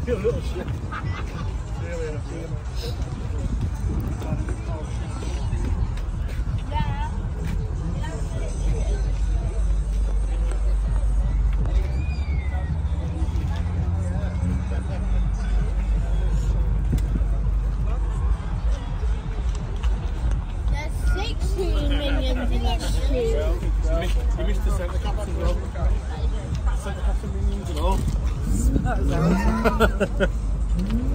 You little shit. Really, There's 16 minions in this queue. you missed the centre caps as well. Centre caps and minions and all.